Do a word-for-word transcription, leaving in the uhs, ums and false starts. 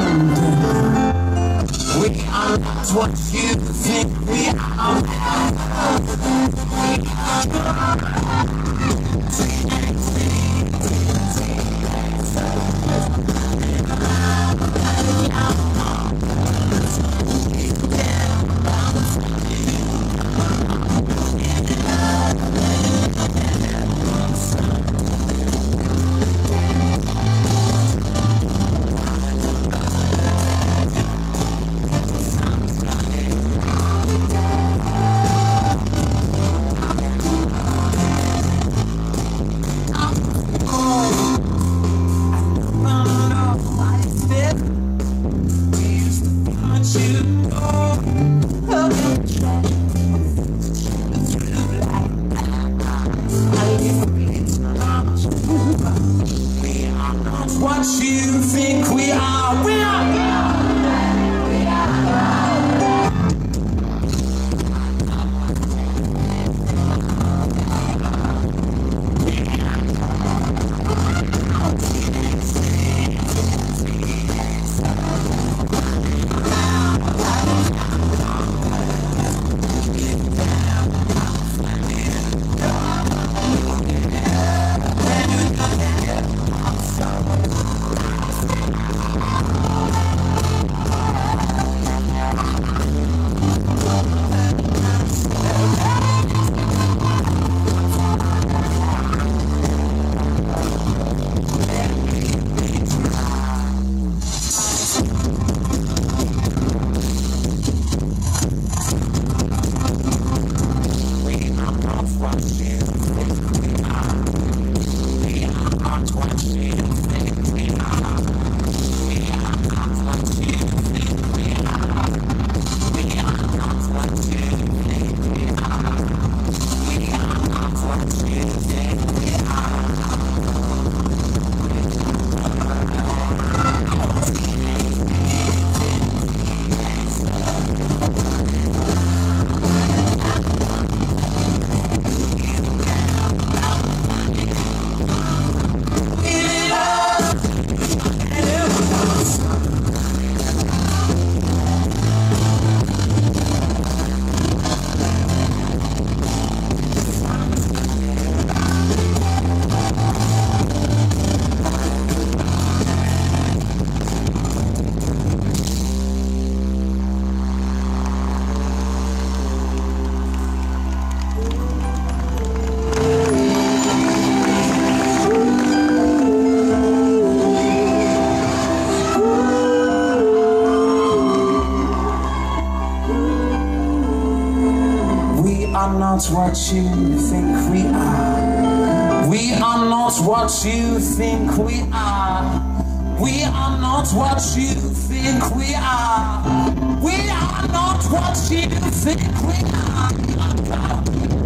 We are not what you think we are. What you think we are, we are, we are, we are. Not what you think we are. We are not what you think we are. We are not what you think we are. We are not what you think we are.